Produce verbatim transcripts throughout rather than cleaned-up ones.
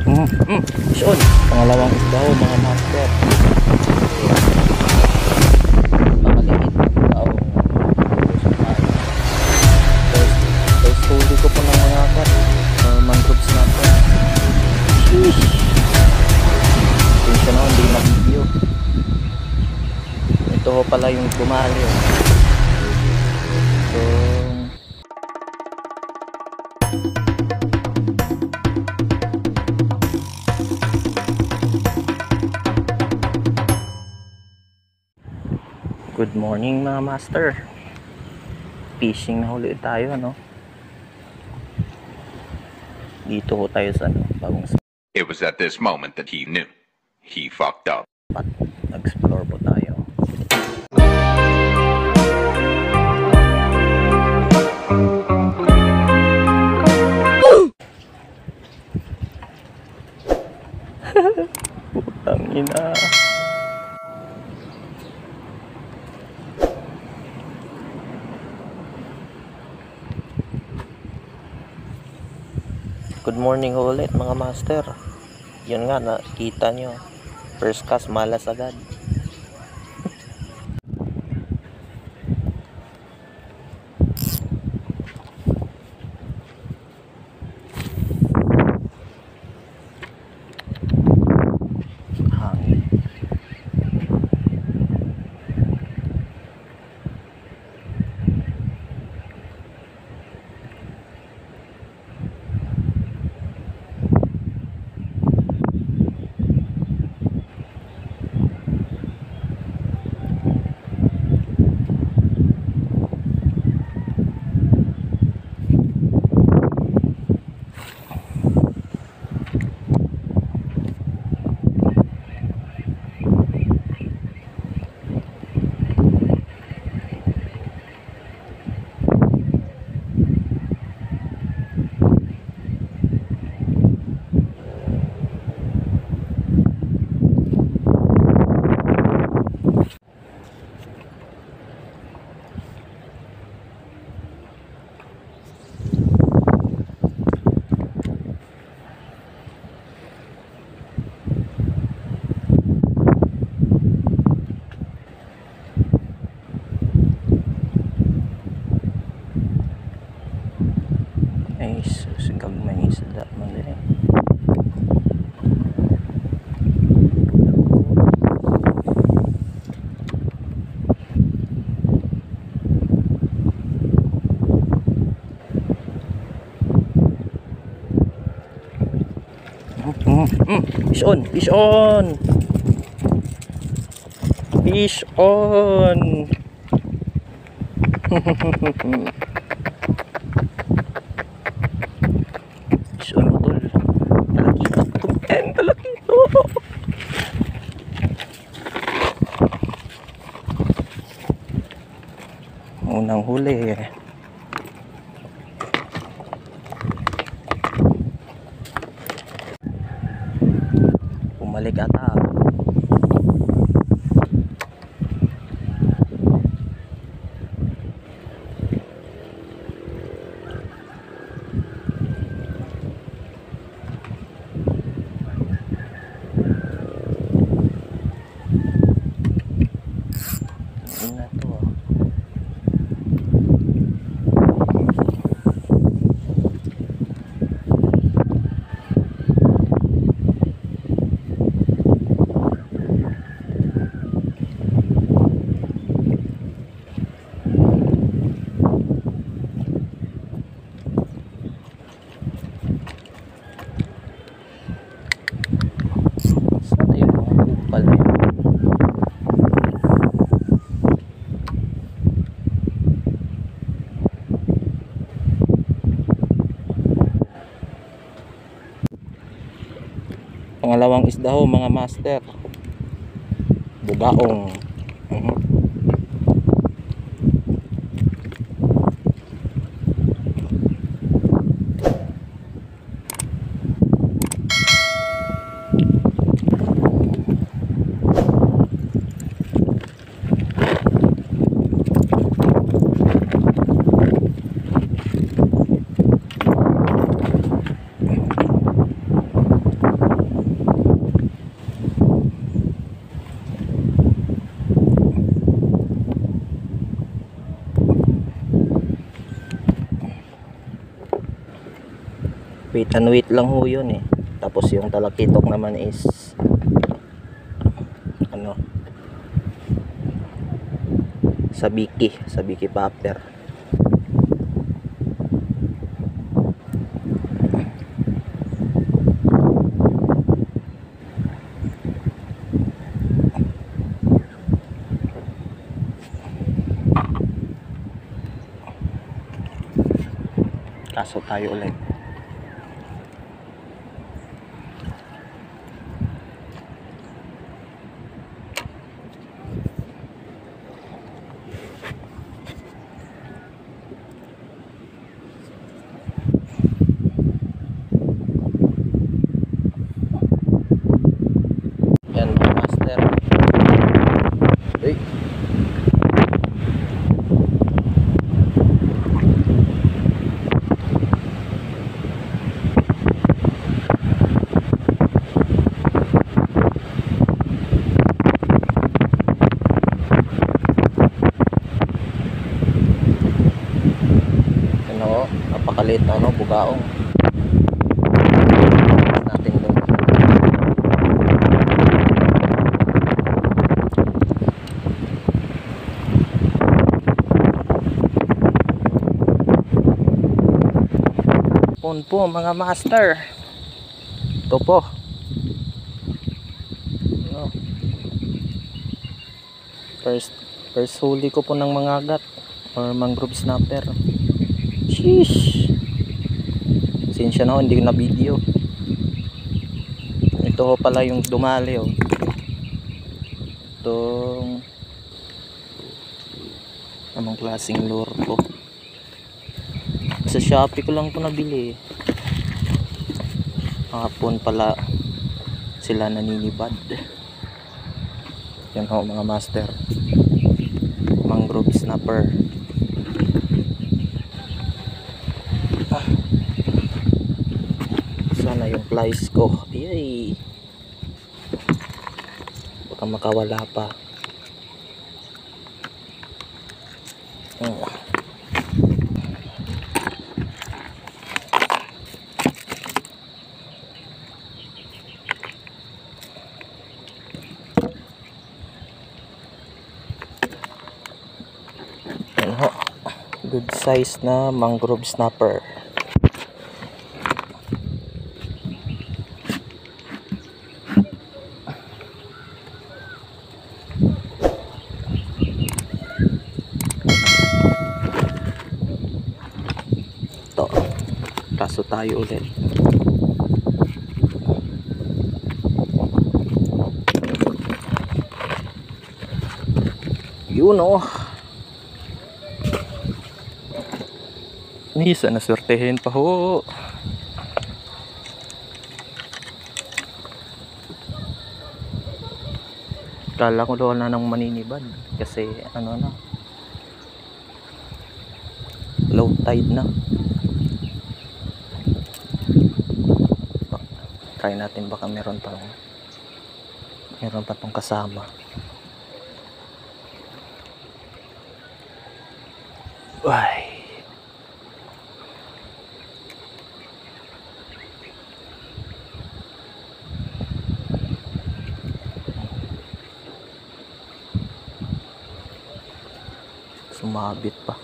Mm, mm, Sean, pangalawang isda ho mga master. Pakaliit ng taong first, first huli ko po ng mga kat uh, mangroves natin. Sheesh, attention ho, hindi mag-video. Ito ho pala yung bumali oh. So good morning mga master. Fishing na huli tayo, ano? Dito ho tayo sa ano, bagong spot. It was at this moment that he knew. He fucked up. Nag-explore po tayo. Putang ina. Good morning ulit mga master. Yun nga, nakita nyo, first cast malas agad. Hangin. Ay sus, gagmay isda man din eh. Mm, mm, fish on, fish on, fish on. Fish on tol, talakito to, and talakito. Unang huli eh. Bumalik ata. Yun na to ah. Sana yung mga kupal na yun. Pangalawang isda ho mga master, bugaong. uh-huh. Wait and wait lang ho yun eh. Tapos yung talakitok naman is ano, sabiki, sabiki popper. Kaso tayo ulit. Yan mga master. Uy. Ano, napakaliit na ano, bugaong. Natin doon. Pon po mga master. Ito po. Ano? First first huli ko po ng mga agat or mangrove snapper. Sheesh. Sinsya na ho, hindi ko na video. Ito ho pala yung dumali oh. Itong anong klaseng lure to. Sa Shopee ko lang ito nabili. Hapon pala sila naninibad. Yan ho mga master. Mangrove snapper. Ah. Sana yung flies ko. Yay. Baka makawala pa. Hmm. Good size na mangrove snapper. Ito, kaso tayo ulit. Yun oh. Nisa na swertehin pa ho. Kala ko doon na nang maninibad kasi ano na, low tide na. Try natin baka meron pa meron pa tong kasama. Ay. Sumabit pa.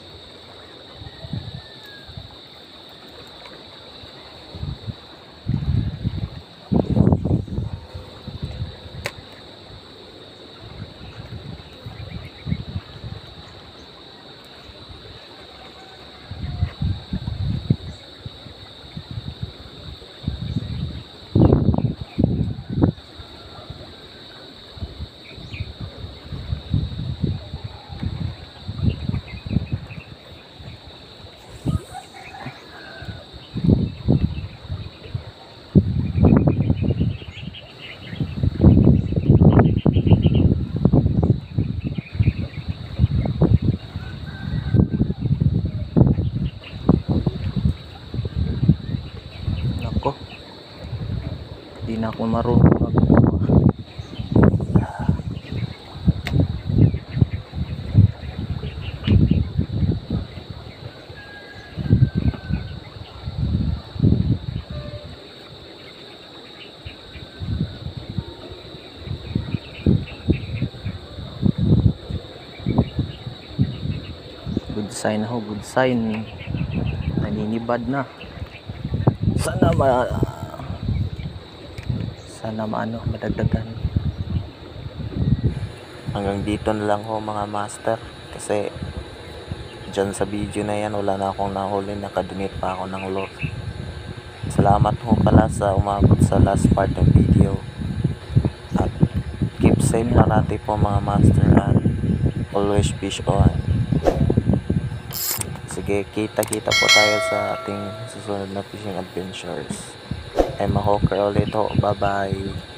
Hindi na ako marunong mag sign ho, good sign. Naninibad na. Sana ma sana maano madagdagan. Hanggang dito na lang ho mga master, kasi dyan sa video na yan wala na akong nahuli, nakadonate pa ako ng loot. Salamat ho pala sa umabot sa last part ng video, at keep safe parati po mga master, at always fish on. Sige, kita-kita po tayo sa ating susunod na fishing adventures. I'm a hawker ulit ho, bye bye.